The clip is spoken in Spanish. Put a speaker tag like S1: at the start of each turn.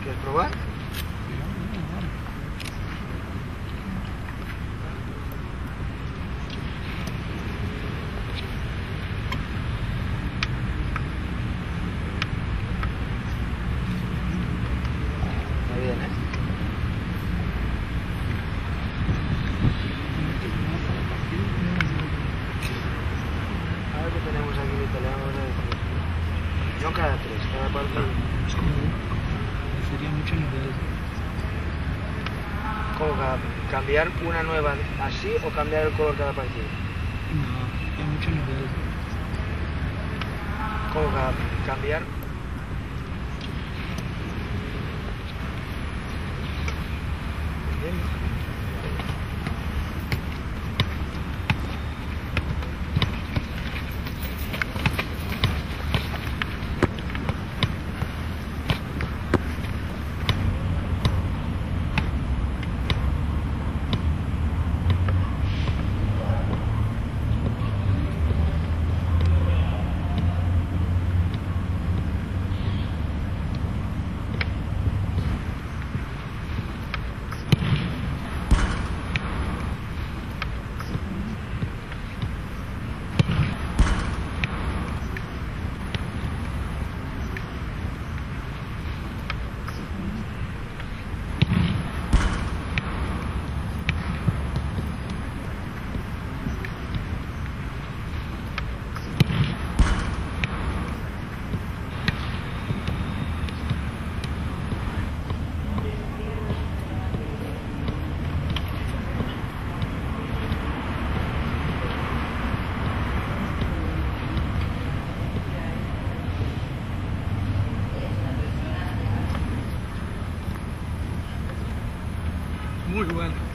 S1: ¿Quieres probar? Está bien, ¿eh? A ver qué tenemos aquí de italiano. Yo cada tres, cada partido.
S2: Es como sería mucho nivel.
S1: ¿Cómo cambiar una nueva así o cambiar el color cada partido?
S2: No, hay mucho nivel.
S1: ¿Cómo cambiar? Bien.
S2: Muy bueno.